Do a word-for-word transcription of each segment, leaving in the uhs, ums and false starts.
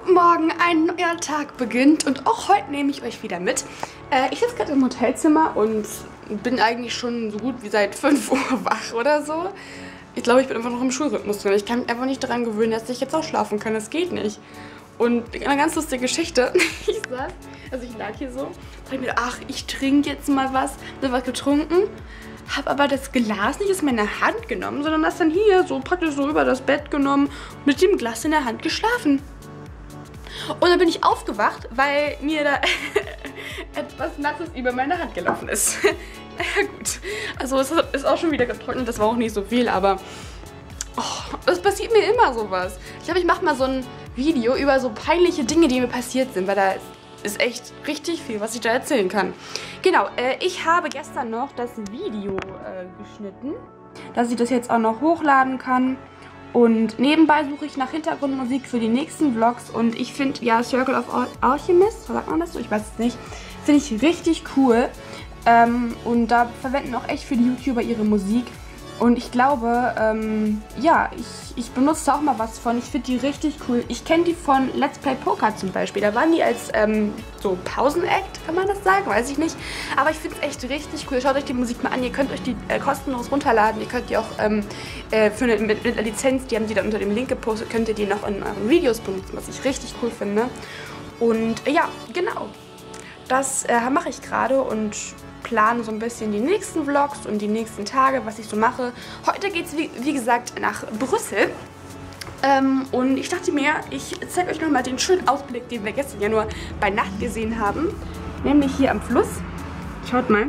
Guten Morgen, ein neuer Tag beginnt und auch heute nehme ich euch wieder mit. Äh, ich sitze gerade im Hotelzimmer und bin eigentlich schon so gut wie seit fünf Uhr wach oder so. Ich glaube, ich bin einfach noch im Schulrhythmus drin. Ich kann mich einfach nicht daran gewöhnen, dass ich jetzt auch schlafen kann. Das geht nicht. Und eine ganz lustige Geschichte. Ich saß, also ich lag hier so, dachte mir, ach, ich trinke jetzt mal was, hab was getrunken. Habe aber das Glas nicht aus meiner Hand genommen, sondern das dann hier so praktisch so über das Bett genommen, mit dem Glas in der Hand geschlafen. Und dann bin ich aufgewacht, weil mir da etwas Nasses über meine Hand gelaufen ist. Ja gut, also es ist auch schon wieder getrocknet, das war auch nicht so viel, aber oh, das passiert mir immer sowas. Ich glaube, ich mache mal so ein Video über so peinliche Dinge, die mir passiert sind, weil da ist echt richtig viel, was ich da erzählen kann. Genau, äh, ich habe gestern noch das Video äh, geschnitten, dass ich das jetzt auch noch hochladen kann. Und nebenbei suche ich nach Hintergrundmusik für die nächsten Vlogs. Und ich finde, ja, Circle of Alchemist, sagt man das so? Ich weiß es nicht. Finde ich richtig cool. Ähm, und da verwenden auch echt viele YouTuber ihre Musik. Und ich glaube, ähm, ja, ich, ich benutze da auch mal was von. Ich finde die richtig cool. Ich kenne die von Let's Play Poker zum Beispiel. Da waren die als ähm, so Pausen-Act, kann man das sagen? Weiß ich nicht. Aber ich finde es echt richtig cool. Schaut euch die Musik mal an. Ihr könnt euch die äh, kostenlos runterladen. Ihr könnt die auch ähm, äh, für eine, mit, mit einer Lizenz, die haben sie da unter dem Link gepostet, könnt ihr die noch in euren Videos benutzen, was ich richtig cool finde. Und äh, ja, genau. Das äh, mache ich gerade und plane so ein bisschen die nächsten Vlogs und die nächsten Tage, was ich so mache. Heute geht es, wie, wie gesagt, nach Brüssel. Ähm, und ich dachte mir, ich zeige euch nochmal den schönen Ausblick, den wir gestern ja nur bei Nacht gesehen haben. Nämlich hier am Fluss. Schaut mal.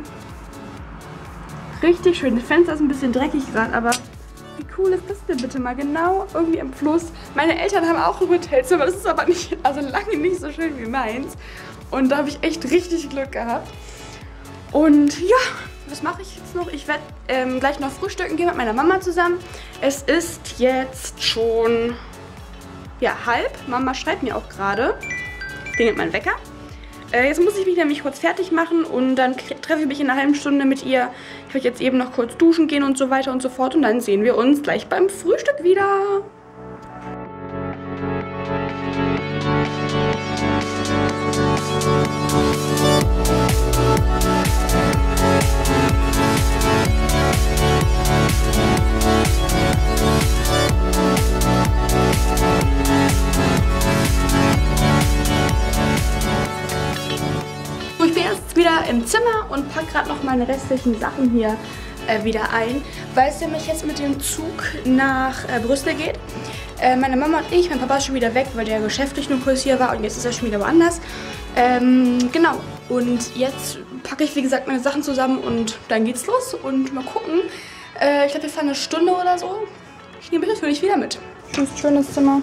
Richtig schön. Das Fenster ist ein bisschen dreckig gerade, aber wie cool ist das denn bitte mal? Genau irgendwie am Fluss. Meine Eltern haben auch ein Hotelzimmer. Das ist aber nicht, also lange nicht so schön wie meins. Und da habe ich echt richtig Glück gehabt. Und ja, was mache ich jetzt noch? Ich werde ähm, gleich noch frühstücken gehen mit meiner Mama zusammen. Es ist jetzt schon, ja, halb. Mama schreibt mir auch gerade. Klingelt mein Wecker. Äh, jetzt muss ich mich nämlich kurz fertig machen und dann treffe ich mich in einer halben Stunde mit ihr. Ich werde jetzt eben noch kurz duschen gehen und so weiter und so fort. Und dann sehen wir uns gleich beim Frühstück wieder. Ich bin jetzt wieder im Zimmer und packe gerade noch meine restlichen Sachen hier äh, wieder ein, weil es nämlich jetzt mit dem Zug nach äh, Brüssel geht. Äh, meine Mama und ich, mein Papa ist schon wieder weg, weil der geschäftlich nur kurz hier war und jetzt ist er schon wieder woanders. Ähm, genau, und jetzt packe ich wie gesagt meine Sachen zusammen und dann geht's los und mal gucken. Äh, ich glaube, wir fahren eine Stunde oder so. Ich nehme mich natürlich wieder mit. Das ist ein schönes Zimmer.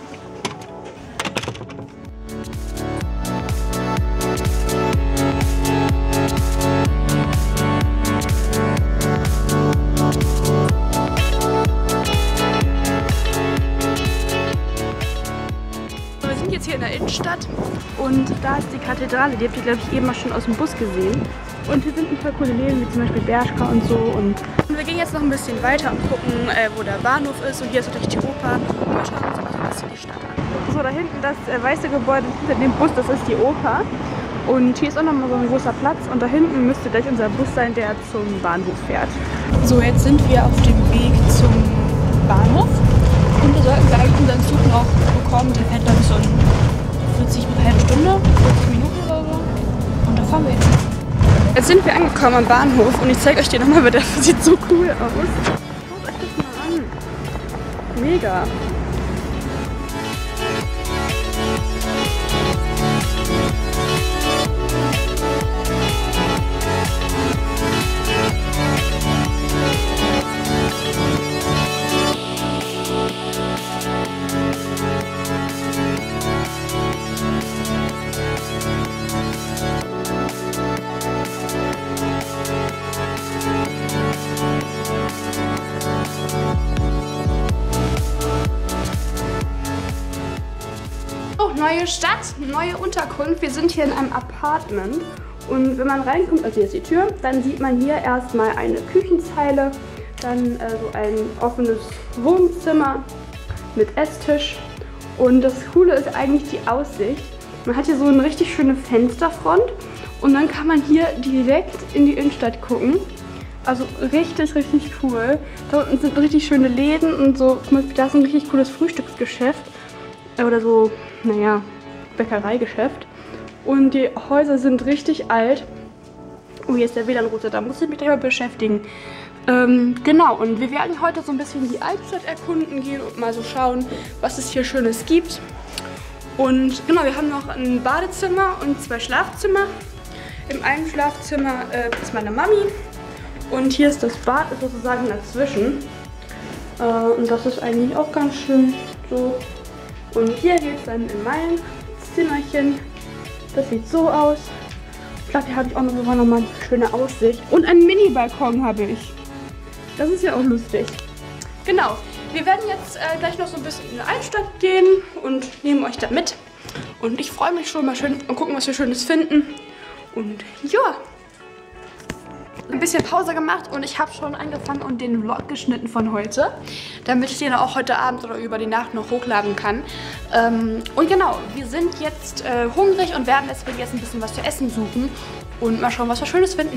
Hier in der Innenstadt und da ist die Kathedrale, die habt ihr glaube ich eben mal schon aus dem Bus gesehen und hier sind ein paar coole Läden wie zum Beispiel Bershka und so und wir gehen jetzt noch ein bisschen weiter und gucken äh, wo der Bahnhof ist und hier ist natürlich die Oper und wir schauen uns einfach ein bisschen die Stadt an. So, da hinten das äh, weiße Gebäude hinter dem Bus, das ist die Oper und hier ist auch nochmal so ein großer Platz und da hinten müsste gleich unser Bus sein, der zum Bahnhof fährt. So, jetzt sind wir auf dem Weg zum Bahnhof. Und wir sollten eigentlich unseren Zug noch bekommen. Der fährt dann so in vierzig, eine halbe Stunde, vierzig Minuten oder so. Und da fahren wir jetzt. Jetzt sind wir angekommen am Bahnhof und ich zeige euch den nochmal, weil der sieht so cool aus. Schaut euch das mal an. Mega. Neue Stadt, neue Unterkunft. Wir sind hier in einem Apartment und wenn man reinkommt, also hier ist die Tür, dann sieht man hier erstmal eine Küchenzeile, dann äh, so ein offenes Wohnzimmer mit Esstisch Und das Coole ist eigentlich die Aussicht. Man hat hier so eine richtig schöne Fensterfront und dann kann man hier direkt in die Innenstadt gucken. Also richtig, richtig cool. Da unten sind richtig schöne Läden und so. Guck mal, da ist ein richtig cooles Frühstücksgeschäft. Oder so, naja, Bäckereigeschäft. Und die Häuser sind richtig alt. Oh, hier ist der W L A N-Router, da muss ich mich gleich mal beschäftigen. Ähm, genau, und wir werden heute so ein bisschen die Altstadt erkunden gehen und mal so schauen, was es hier Schönes gibt. Und genau, wir haben noch ein Badezimmer und zwei Schlafzimmer. Im einen Schlafzimmer äh, ist meine Mami. Und hier ist das Bad, ist sozusagen dazwischen. Äh, und das ist eigentlich auch ganz schön so. Und hier geht es dann in mein Zimmerchen. Das sieht so aus. Ich glaube, hier habe ich auch noch, noch mal eine schöne Aussicht. Und einen Mini-Balkon habe ich. Das ist ja auch lustig. Genau. Wir werden jetzt äh, gleich noch so ein bisschen in die Altstadt gehen und nehmen euch da mit. Und ich freue mich schon mal schön und gucken, was wir Schönes finden. Und ja. Ein bisschen Pause gemacht und ich habe schon angefangen und den Vlog geschnitten von heute, damit ich den auch heute Abend oder über die Nacht noch hochladen kann. Ähm, und genau, wir sind jetzt äh, hungrig und werden deswegen jetzt ein bisschen was zu essen suchen und mal schauen, was wir Schönes finden.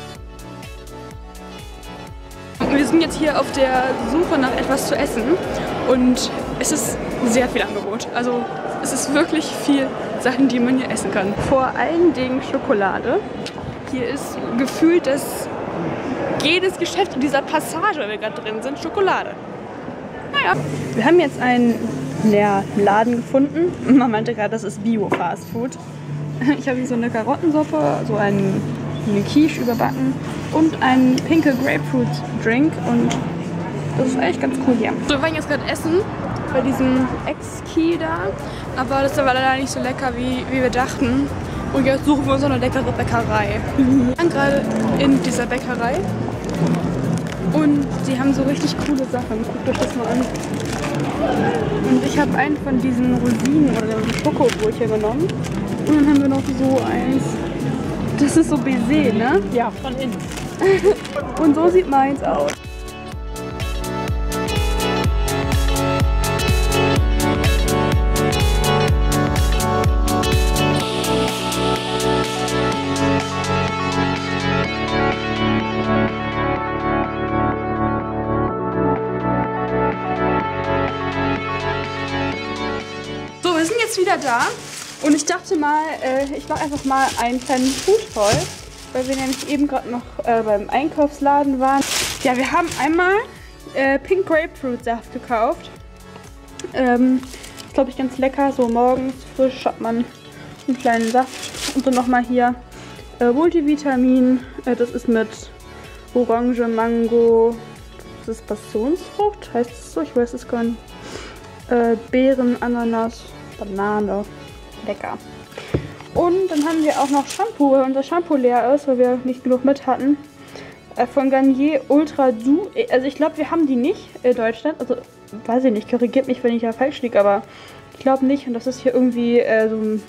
Wir sind jetzt hier auf der Suche nach etwas zu essen und es ist sehr viel Angebot. Also es ist wirklich viel Sachen, die man hier essen kann. Vor allen Dingen Schokolade. Hier ist gefühlt das jedes Geschäft in dieser Passage, wo wir gerade drin sind, Schokolade. Naja. Wir haben jetzt einen ja, Laden gefunden. Man meinte gerade, das ist Bio-Fastfood. Ich habe hier so eine Karottensuppe, so einen, eine Quiche überbacken und einen pinke Grapefruit-Drink. Und das ist eigentlich ganz cool hier. So, wir waren jetzt gerade essen bei diesem Ex-Key da. Aber das war leider nicht so lecker, wie, wie wir dachten. Und jetzt suchen wir uns eine leckere Bäckerei. Wir sind gerade in dieser Bäckerei und sie haben so richtig coole Sachen. Guckt euch das mal an. Und ich habe einen von diesen Rosinen oder Schokobrötchen genommen. Und dann haben wir noch so eins. Das ist so Baiser, ne? Ja, von innen. Und so sieht meins aus. Wieder da und ich dachte mal, äh, ich mache einfach mal einen kleinen Food-Haul, weil wir nämlich eben gerade noch äh, beim Einkaufsladen waren. Ja, wir haben einmal äh, Pink Grapefruit Saft gekauft. Ähm, ist glaube ich ganz lecker, so morgens frisch hat man einen kleinen Saft. Und dann nochmal hier äh, Multivitamin, äh, das ist mit Orange, Mango, das ist Passionsfrucht, heißt es so, ich weiß es gar nicht. Äh, Beeren, Ananas, Banane. Lecker. Und dann haben wir auch noch Shampoo, weil unser Shampoo leer ist, weil wir nicht genug mit hatten. Äh, von Garnier Ultra Du. Also ich glaube, wir haben die nicht in Deutschland. Also weiß ich nicht, korrigiert mich, wenn ich ja falsch liege, aber ich glaube nicht. Und das ist hier irgendwie äh, so ein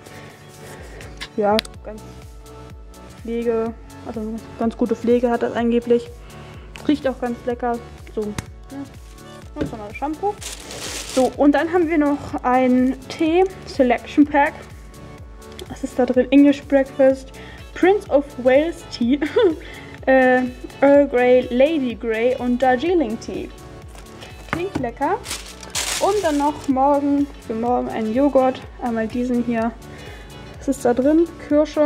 ja, ganz Pflege, also ganz gute Pflege hat das angeblich. Riecht auch ganz lecker. So, ja. Und so ein Shampoo. So, und dann haben wir noch ein Tee Selection Pack. Was ist da drin? English Breakfast, Prince of Wales Tea, äh, Earl Grey, Lady Grey und Darjeeling Tea. Klingt lecker. Und dann noch morgen, für morgen einen Joghurt. Einmal diesen hier. Was ist da drin? Kirsche.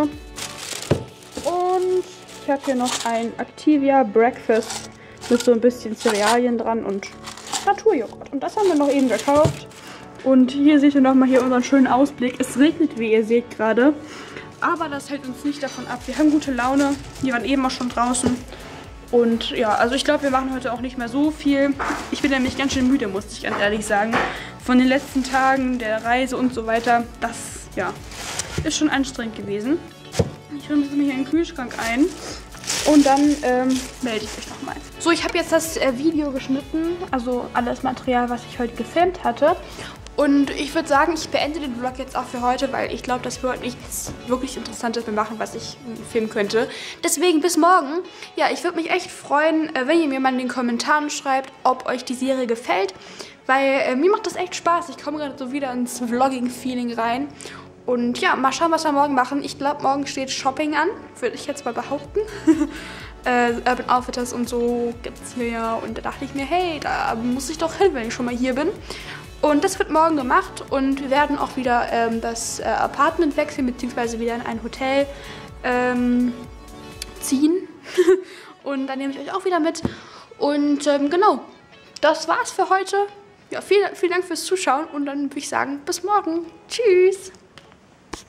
Und ich habe hier noch ein Activia Breakfast mit so ein bisschen Cerealien dran und Naturjoghurt. Und das haben wir noch eben gekauft. Und hier seht ihr nochmal hier unseren schönen Ausblick. Es regnet, wie ihr seht gerade. Aber das hält uns nicht davon ab. Wir haben gute Laune. Wir waren eben auch schon draußen. Und ja, also ich glaube, wir machen heute auch nicht mehr so viel. Ich bin nämlich ganz schön müde, muss ich ganz ehrlich sagen. Von den letzten Tagen, der Reise und so weiter. Das, ja, ist schon anstrengend gewesen. Ich räume jetzt mal hier in den Kühlschrank ein. Und dann ähm, melde ich euch nochmal. So, ich habe jetzt das äh, Video geschnitten, also alles Material, was ich heute gefilmt hatte. Und ich würde sagen, ich beende den Vlog jetzt auch für heute, weil ich glaube, dass wir heute nichts wirklich Interessantes mehr machen, was ich filmen könnte. Deswegen bis morgen. Ja, ich würde mich echt freuen, wenn ihr mir mal in den Kommentaren schreibt, ob euch die Serie gefällt. weil äh, mir macht das echt Spaß. Ich komme gerade so wieder ins Vlogging-Feeling rein. Und ja, mal schauen, was wir morgen machen. Ich glaube, morgen steht Shopping an, würde ich jetzt mal behaupten. äh, Urban Outfitters und so gibt es hier ja. Und da dachte ich mir, hey, da muss ich doch hin, wenn ich schon mal hier bin. Und das wird morgen gemacht und wir werden auch wieder ähm, das äh, Apartment wechseln, beziehungsweise wieder in ein Hotel ähm, ziehen. Und dann nehme ich euch auch wieder mit. Und ähm, genau, das war's für heute. Ja, vielen, vielen Dank fürs Zuschauen und dann würde ich sagen, bis morgen. Tschüss!